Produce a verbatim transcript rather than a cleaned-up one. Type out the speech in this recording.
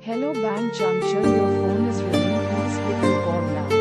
Hello band Chanchal, your phone is ringing, please pick the call now.